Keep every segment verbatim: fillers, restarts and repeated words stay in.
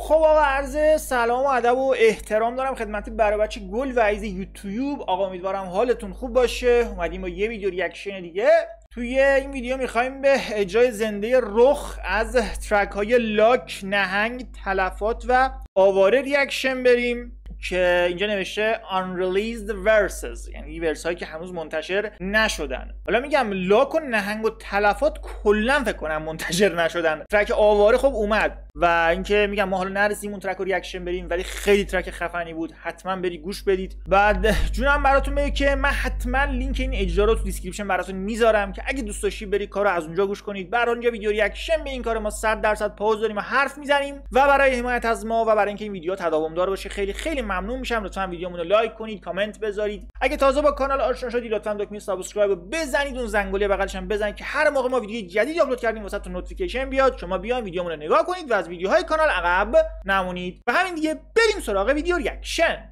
خب آقا عرض سلام و ادب و احترام دارم خدمت برای بچه گل و عزیز یوتیوب. آقا امیدوارم حالتون خوب باشه. اومدیم با یه ویدیو ریاکشن دیگه. توی این ویدیو میخوایم به اجرای زنده رخ از ترک های لاک، نهنگ، تلفات و آواره ریاکشن بریم که اینجا نوشته unreleased verses، یعنی ورس هایی که هنوز منتشر نشدن. حالا میگم لاک و نهنگ و تلفات کلا فکر کنم منتشر نشدن. ترک آواره خب اومد و اینکه میگم ما حالا نرسیم اون ترک رو ریاکشن بریم، ولی خیلی ترک خفنی بود، حتما بری گوش بدید. بعد جونم براتون بگم که من حتما لینک این اجرا رو تو دیسکریپشن براتون میذارم که اگه دوست داشتید برید کارو از اونجا گوش کنید. برای اونجا ویدیو ریاکشن به این کار ما صد درصد پاوز داریم و حرف میزنیم و برای حمایت از ما و برای اینکه این ویدیو تداومدار باشه خیلی خیلی ممنون میشم. لطفا ویدیومون رو لایک کنید، کامنت بذارید. اگه تازه با کانال آشنا شدید لطفا دکمه سابسکرایب رو بزنید، اون زنگوله بغلش هم بزنید که هر موقع ما ویدیو جدید آپلود کردیم واسهتون نوتیفیکیشن بیاد، شما بیاین ویدیومون رو نگاه کنید و از ویدیوهای کانال عقب نمونید. و همین دیگه بریم سراغ ویدیو ریاکشن.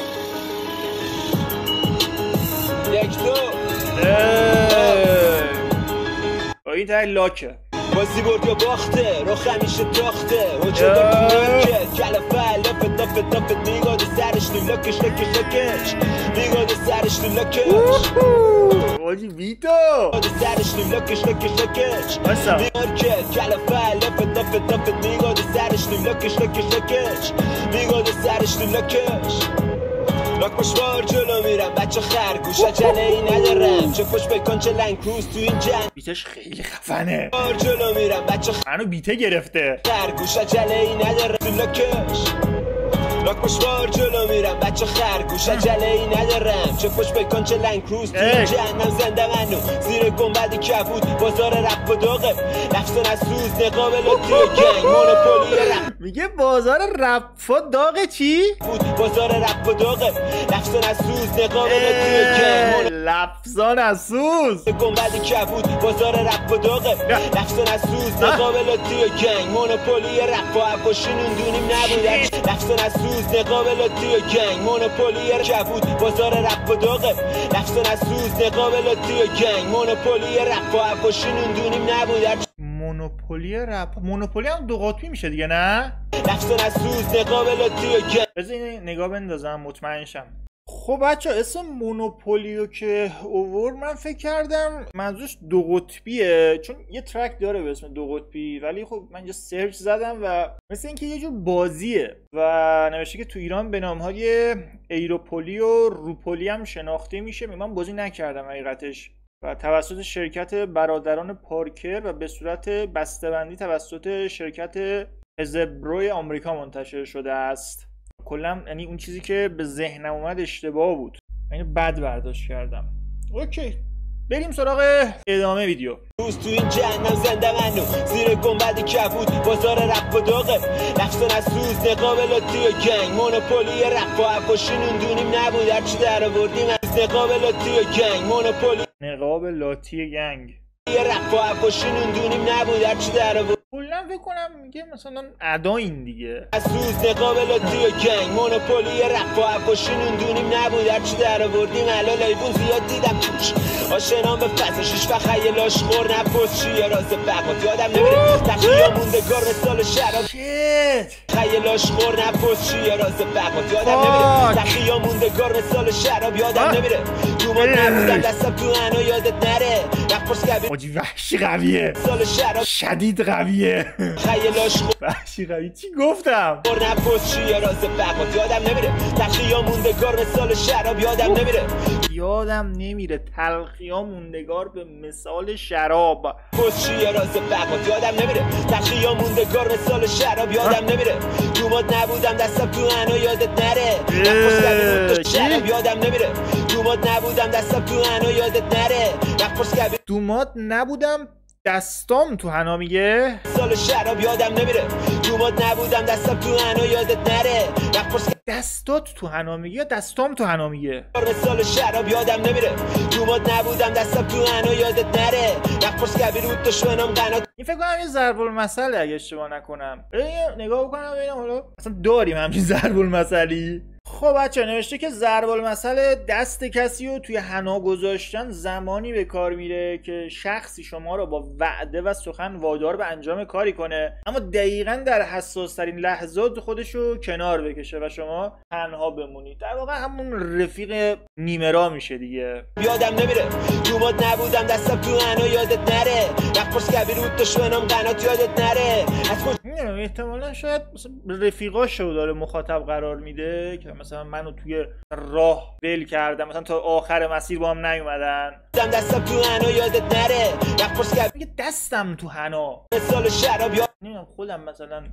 یک دو این تای لاکه بازی برد یا باخته رو همیشه تاخته حجه دار تو مرکت کلفه لفت دفت دفت میگاد سرش تو لکش لکش لکش میگاد سرش تو لکش واجی ویتو سرش تو لکش لکش لکش بسا مرکت کلفه لفت دفت دفت میگاد سرش تو لکش لکش لکش میگاد سرش تو لکش لاک پشوار جلو میرم بچه خرگوش عجله ای ندارم چه پشت بکن چه لنگ کروز تو این جنگ بیتش خیلی خفنه. بار جلو میرم بچه منو بیته گرفته خرگوش عجله ای ندارم تو لاکش لاک پشوار جلو میرم بچه خرگوش عجله ای ندارم چه پشت بکن چه لنگ کروز تو این جهنم زنده منو زیر گنبد کبود بازار رپ و داغه لفظ نسوز نقاب لطی گنگ مونوپولی رپ میگه بازار رپ و داغه چی؟ بود بازار رپ و داغه لفظ نسوز نقاب لطی گنگ لفظان اسوس گنبد کبود بازار رپ و داغه لفظ نسوز نقاب لطی گنگ مونوپولی رپ و عباشینون دونیم نبودن لفظ نسوز نقاب لطی گنگ مونوپولی کبود بازار رپ و داغه لفظ نسوز نقاب لطی گنگ مونوپولی رپ و عباشینون دونیم نبودن مونوپولی رپ مونوپولی هم دو قطبی میشه دیگه نه؟ لفظ نسوز نقاب لطی گنگ بذار این نگاه بندازم مطمئن شم. خب بچه اسم مونوپولیو که اوور من فکر کردم منظورش دو قطبیه، چون یه ترک داره به اسم دو قطبی، ولی خب من اینجا سرچ زدم و مثل اینکه یه جور بازیه و نوشته که تو ایران به نامهای ایروپولی و روپولی هم شناخته میشه. من بازی نکردم حقیقتش و توسط شرکت برادران پارکر و به صورت بسته‌بندی توسط شرکت هزبرو آمریکا منتشر شده است. کلا یعنی اون چیزی که به ذهنم اومد اشتباه بود، یعنی بد برداشت کردم. اوکی بریم سراغ ادامه ویدیو. روز تو این جهنم زنده منو زیر گنبد کبود بازار رپ و داغه لفظ نسوز نقاب لطی گنگ مونوپولی رپ و عباشینون دونیم نبود هرچی در آوردیم از نقاب لطی گنگ مونوپولی نقاب لاتی گنگ رپ و عباشینون دونیم نبود هرچی در آوردیم کلا فکر کنم میگه مثلا ادا این دیگه نسوز نقاب لطی گنگ مونوپولی رپ و عباشینون دونیم نبود هرچی در آوردیم حالا لایبون زیاد دیدم توش آشنام به فضا شش و خیلاش خور نپوست چیه راز بقات یادم نمیره تخییا موندگار مثال شراب خیلاش خور نپوست چیه راز بقات یادم نمیره تخییا موندگار مثال شراب یادم نمیره دومات نبودم دستم تو انا یادت نره نپرس کبیر آجی وحشی قویه مثال شراب شدید قویه خیلاش خور وحشی قوی چی گفتم؟ خور نپوست چیه راز بقات یادم نمیره تخییا موندگار مثال شراب یادم نمیره یادم نمیره تلخیا موندگار به مثال شراب پوست چیه راز بقات یادم نمیره تلخیا موندگار مثال شراب یادم نمیره دومات نبودم دستم تو انا یادت نره نپرس شراب یادم نمیره دومات نبودم دستم تو انا یادت نره نپرس کبیر دومات نبودم دستام تو حنا میگه سال شراب یادم نمیره دومات نبودم دستم تو انا یادت نره نپرس دستات تو حنا میگه یا دستام تو حنا میگه سال شراب یادم نمیره دومات نبودم دستم تو انا یادت نره نپرس کبیر بود دشمنم قنات این فکر کنم یه ضرب المثل اگه اشتباه نکنم. نگاه بکنم ببینم حالا اصلا داریم همچین ضرب المثلی. خب بچه نوشته که ضرب المثل دست کسی رو توی حنا گذاشتن زمانی به کار میره که شخصی شما رو با وعده و سخن وادار به انجام کاری کنه، اما دقیقاً در حساس ترین لحظات خودش رو کنار بکشه و شما تنها بمونید. در واقع همون رفیق نیمرا میشه دیگه. یادم نمیره دومات نبودم دستم تو حنا یادت نره نقص کبیر رو دشمنم قنات یادت نره. نمیدونم احتمالا شاید رفیقاشو داره مخاطب قرار میده که مثلا منو توی راه ول کردم، مثلا تا آخر مسیر با هم نیومدن. دستم تو حنا یادت نره نقص کبیر میگه دستم تو حنا مثال شراب یاد نمیدونم خودم مثلا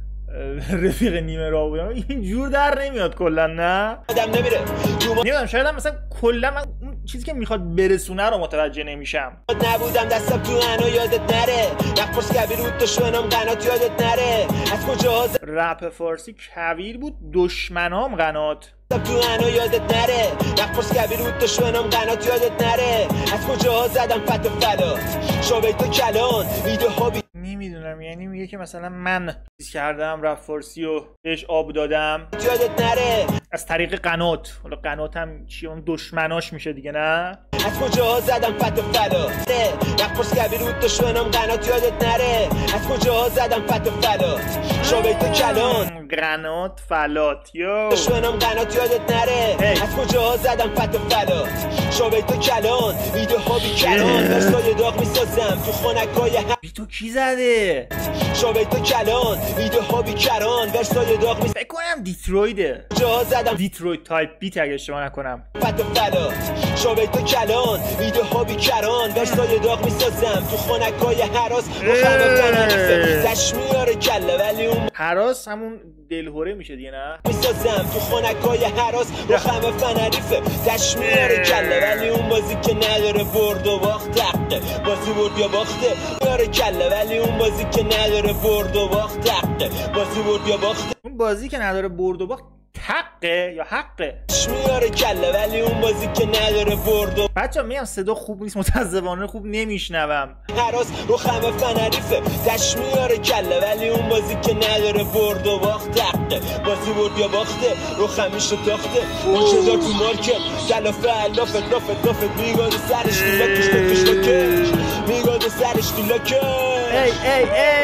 رفیق نیمه راه بودم اینجور در نمیاد کلا. نه یادم نمیره نمیدونم شاید هم مثلا کلا من اون چیزی که میخواد برسونه رو متوجه نمیشم. نبودم دستم تو حنا یادت نره نقص کبیر رو دشمنم قنات یادت نره. از کجا رپ فارسی کویر بود دشمنام قنات تو حنا یادت نره نقص کبیر رو دشمنم قنات یادت نره. از کجا زدم فتو فلات شابه تو کلان ایده ها بی نمیدونم، یعنی میگه که مثلا من چیز کردم رپ فارسی و بهش آب دادم یادت نره از طریق قنات. حالا قنات هم چی اون دشمناش میشه دیگه. نه از کجا زدم فتو فلات نقص کبیر رو دشمنم قنات یادت نره. از کجا زدم فتو فلات شابه تو کلان قنات فلات یو دشمنم قنات یادت نره. از کجا زدم فتو فلات شابه تو کلان ایده ها بی کلان دستای داغ میسازم تو خونکای هم بی تو کی زده شابه تو کلان ایده ها بی کران ورسای داغ میسازم. فکر کنم دیترویده جا زدم دیترویت تایپ بیت اگه اشتباه نکنم. فتو فلات شابه تو کلان ایده ها بی کران ورسای داغ میسازم تو خونکای حراس مخمه فنریفه دش میاره کله ولی اون حراس همون دلهوره میشه دیگه. نه میسازم تو خونکای حراس مخمه فنریفه دش میاره کله ولی اون بازی که نداره برد و باخت حقه بازی برد یا باخته میاره کله ولی اون بازی که نداره برد و باخت حقه بازی برد یا باخته اون بازی که نداره برد و باخت حقه یا حقه میاره کله ولی اون بازی که نداره برد و بچه میگم صدا خوب نیست متاسفانه خوب نمیشنوم. حراس رو خمه فنریفه دش میاره کله ولی اون بازی که نداره برد و باخت حقه بازی برد یا باخته رو خمیش تاخته اون دار تو مارکت دلافه علافت لافت لافت میگاد سرش تو لکش لکش لکش میگاد سرش تو لکش. ای ای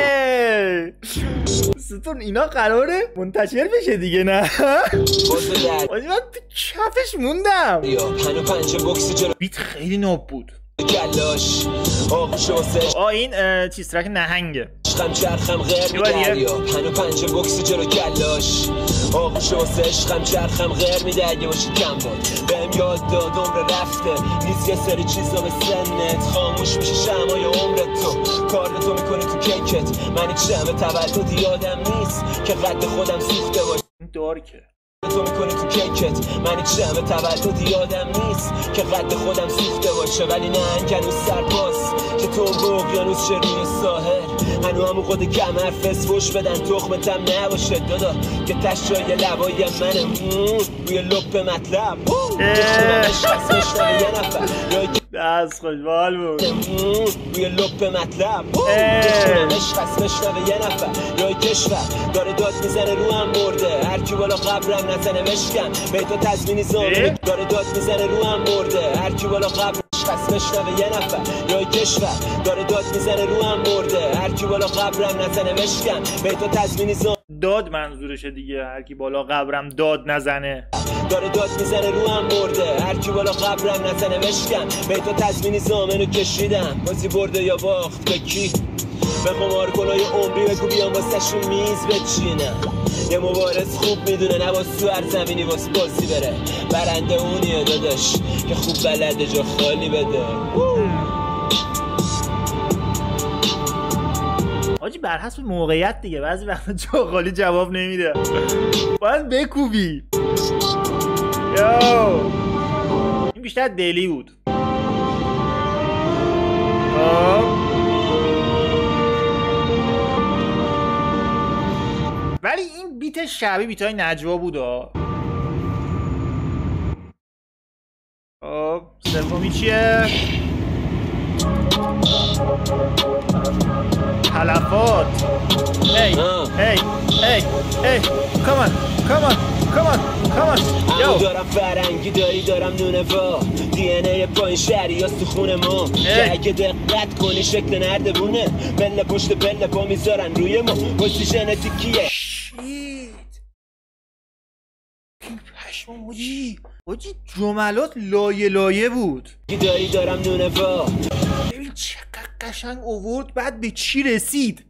ای ستون اینا قراره منتشر بشه دیگه. نه آجی من تو کفش موندم. پنو پنج بوکس جلو بیت خیلی ناب بود. گلاش آغوش واسه آه این چیز ترک نهنگه عشقم چرخم غیر می دریا پنو پنج بوکس جلو گلاش آغوش واسه عشقم چرخم غیر می دریا باشی کم بود بهم یاد داد عمر رفته نیست یه سری چیزا به سنت خاموش میشه شمای عمرت تو کار به تو میکنی تو کیکت من هیچ شمه تولد یادم نیست که قد خودم سوخته باشه. این دارکه تو میکنی تو کیکت من هیچ شمه تولد یادم نیست که قد خودم سوخته باشه ولی نه هنوز سرپاس که تو با اقیانوس شه روی ساحل هنو همون خود کم حرف اسفوش بدن تخمتم نباشه دادا که تشای لبای منه روی لپ مطلب که خونمش قسمش نره یه نفر دست خوشبال بود روی لپ مطلب که خونمش قسمش نره یه نفر یای کشور داره داد میزنه رو هم مرده هر کی بالا قبرم نزنه مشکن به تو تضمینی زامنه داره داد میزنه رو هم مرده هر کی بالا قبرم قسمش نوه یه نفر یای کشور داره داد میزنه رو هم مرده هر کی بالا قبرم نزنه مشکن به تو تضمینی زامنه داد منظورشه دیگه هر کی بالا قبرم داد نزنه داره داد میزنه رو هم مرده هر کی بالا قبرم نزنه مشکن به تو تضمینی زامنو کشیدم بازی برده یا باخت به کی به قمار کنای عمری بگو بیام واسه شون میز بچینم یه مبارز خوب میدونه نواز تو هر زمینی واسه بازی بره برنده اونیه داداش که خوب بلده جا خالی بده. آجی بر حسب موقعیت دیگه بعضی وقتا جا خالی جواب نمیده باید بکوبی. یو این بیشتر دلی بود. ولی این بیت شبیه بیتای نجوا بود. خب سومی چیه؟ تلفات. هی هی هی هی کامان کامان کامان کامان. امو دارم فرنگی داری دارم نونه وا دی ان ای پایین شهری هست تو خونه ما که اگه دقت کنی شکل نردبونه بله پشت بله پا میذارن روی ما پشتی ژنتیکیه. پشمام حاجی حاجی جملات لایه لایه بود. داری دارم نونه وا ببین چقدر قشنگ اوورد بعد به چی رسید.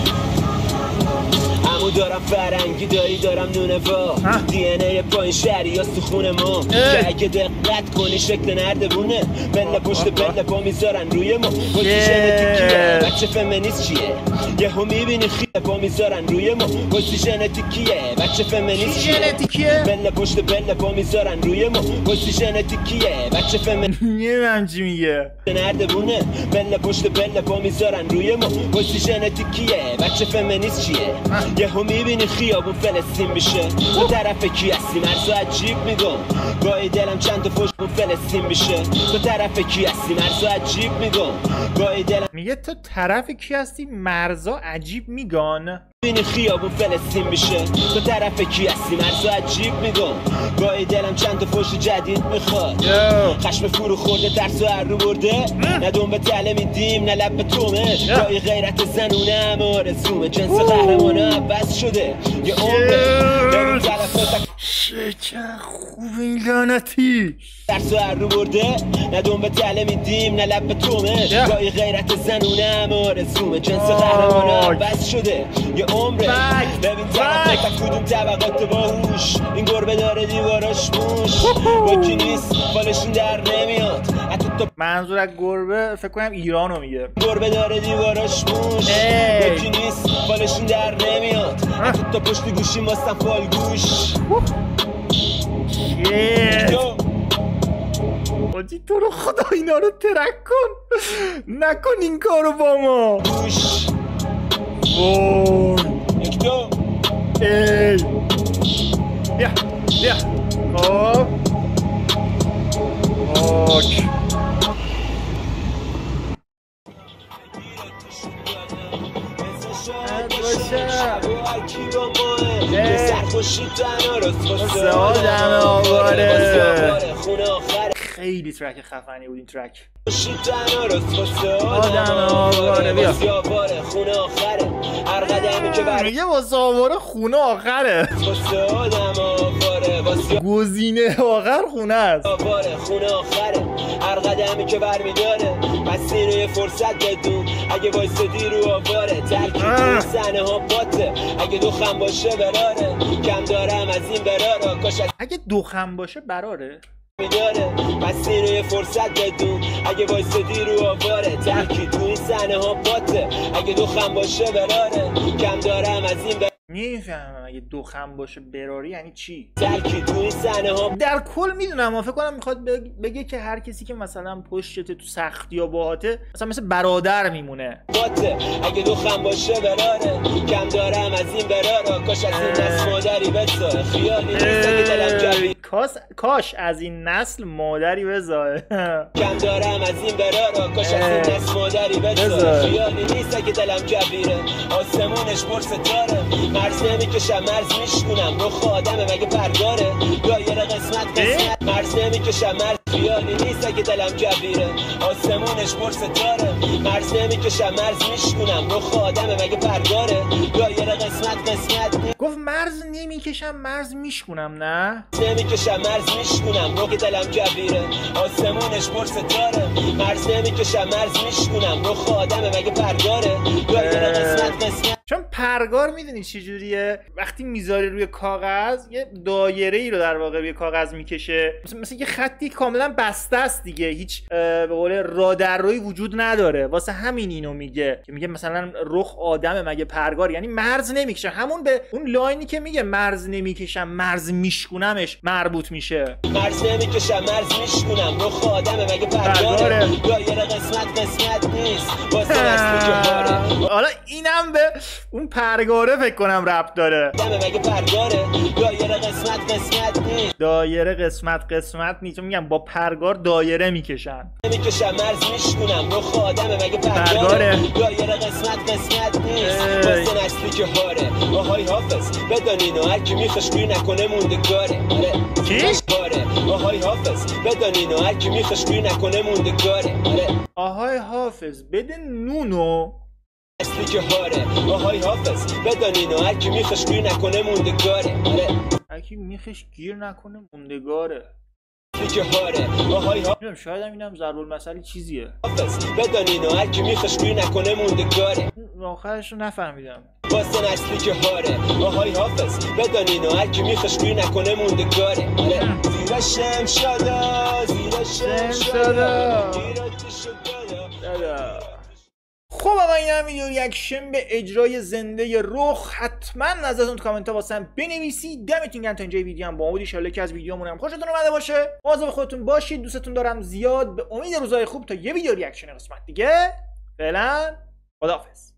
امو دارم فرنگی داری دارم نونه وا دی ان ای پایین شهری هست تو خونه ما که اگه دقت کنی شکل نردبونه بله پشت بله پا میذارن روی ما پشتی ژنتیکیه. بچه فمینیست چیه یهو میبینی خیله پا میذارن روی ما پشتی ژنتیکیه. بچه فمینیست چیه بله پشت بله پا میذارن روی ما پشتی ژنتیکیه. بچه فمینیست نمیدونم چی میگه نردبونه بله پشت بله پا میذارن روی ما پشتی ژنتیکیه. بچه فمینیست چیه یهو میبینی خیابون فلسطین میشه تو طرف کی هستی مرزا عجیب میگم گاهی دلم چند تا فوش بون فلسطین میشه تو طرف کی هستی مرزا عجیب میگم گاهی دلم میگه تو طرف کی هستی مرزا عجیب میگن بینی خیابون فلسطین میشه تو طرف کی هستی مرزا عجیب میگم گاهی دلم چند تا فوش جدید میخواد خشم فرو خورده ترس و هر رو برده نه دون به تله میدیم نه لب به تومه گاهی غیرت زنونه هم آرزومه جنس قهرمانه عوض شده یه عمره ببین تلفات چه خوب این لعنتی ترس و هر رو برده نه دون به تله میدیم نه لب به تومه گاهی غیرت زنونه هم آرزومه جنس قهرمانه عوض شده یه عمره ببین طرف کدوم طبقات باهوش این گربه داره دیواراش موش با کی نیست بالشون در نمیاد منظور از گربه فکر کنم ایرانو میگه گربه داره دیواراش موش با کی نیست بالشون در نمیاد تا پشت گوشی ماستم فالگوش آجی تو رو خدا اینا رو ترک کن نکن این کارو با ما گوش وای یک دو ای بیا بیا خب اوک خیلی ترک خفنی بود این ترک آدم آواره بیا میگه واسه آواره خونه آخره گزینه آخر خونه است خونه آخره هر قدمی که برمیداره بس اینو یه فرصت بدون اگه وایسادی رو آواره ترکی تو صحنه ها باته اگه دو باشه براره کم دارم از این براره کاش اگه دو خم باشه براره میداره بس اینو یه فرصت بدون اگه وایسادی رو آواره ترکی تو این صحنه ها باته اگه دو خم باشه براره کم دارم از این براره نمیفهمم اگه دو خم باشه براری یعنی چی؟ ترکی تو این صحنه ها در کل میدونم فکر کنم میخواد بگه که هر کسی که مثلا پشتت تو سختی یا باهاته مثلا مثل برادر میمونه باته اگه دو خم باشه براره کم دارم از این براره کاش از این نسل مادری بذاره خیالی نیست اگه دلم جوید کاش از این نسل مادری بذاره کم دارم از این براره کاش از این نسل مادری بذاره خیالی نیست اگه دلم کبیره آسمونش پر ستاره مرز نمیکشم مرز میشکنم رخ آدمه مگه پرداره دایره قسمت قسمت مرز نمیکشم مرز خیالی نیست اگه دلم کبیره آسمونش پر ستاره مرز نمیکشم مرز میشکنم رخ آدمه مگه پرداره دایره قسمت قسمت گفت مرز نمیکشم مرز میشکنم نه نمیکشم مرز میشکنم رخ دلم کبیره آسمونش پر ستاره مرز نمیکشم مرز میشکنم رخ آدمه مگه پرداره دایره قسمت قسمت چون پرگار میدونی چه جوریه وقتی میذاری روی کاغذ یه دایره ای رو در واقع روی کاغذ میکشه مثل مثل یه خطی کاملا بسته است دیگه هیچ به قول رادررویی وجود نداره واسه همین اینو میگه که میگه مثلا رخ آدمه مگه پرگار یعنی مرز نمیکشه همون به اون لاینی که میگه مرز نمیکشم مرز میشکنمش مربوط میشه مرز نمیکشم مرز میشکنم رخ آدمه مگه پرگاره دایره قسمت قسمت نیست واسه نسلی که هاره حالا اینم به اون اون پرگاره فکر کنم ربط داره. دمه مگه پرگاره دایره قسمت قسمت نیست دایره قسمت قسمت نیست. میگم با پرگار دایره میکشن. نمیکشم مرز میشکنم رو خادمه مگه پرگاره دایره قسمت قسمت نیست. واسه نسلی که هاره آهای حافظ بدانین هر کی میخشگوی نکنه موندگاره. آره کی؟ آهای حافظ بدانین هر کی میخشگوی نکنه موندگاره. آره آهای حافظ بده نونو اصلی که هاره آهای حافظ بدانین هر کی میخش گیر نکنه موندگاره. آره هر کی میخش گیر نکنه موندگاره. اصلی که هاره آهای نمیدونم شاید هم اینم ضرب المثل چیزیه. حافظ بدانین هر کی میخش گیر نکنه موندگاره. آخرش رو نفهمیدم. واسه اصلی که هاره آهای حافظ بدانین هر کی میخش گیر نکنه موندگاره. آره زیر شمشادا زیر شمشادا خب آقا این هم ویدیو ریاکشن به اجرای زنده رخ. حتما ازتون تو کامنت ها واسم بنویسید. دمتون گرم تا اینجای ویدیو هم با ما بودید. ان شاء الله که از ویدیومون هم خوشتون اومده باشه. مواظب خودتون باشید. دوستتون دارم زیاد. به امید روزای خوب تا یه ویدیو ریاکشن قسمت دیگه. فعلا خداحافظ.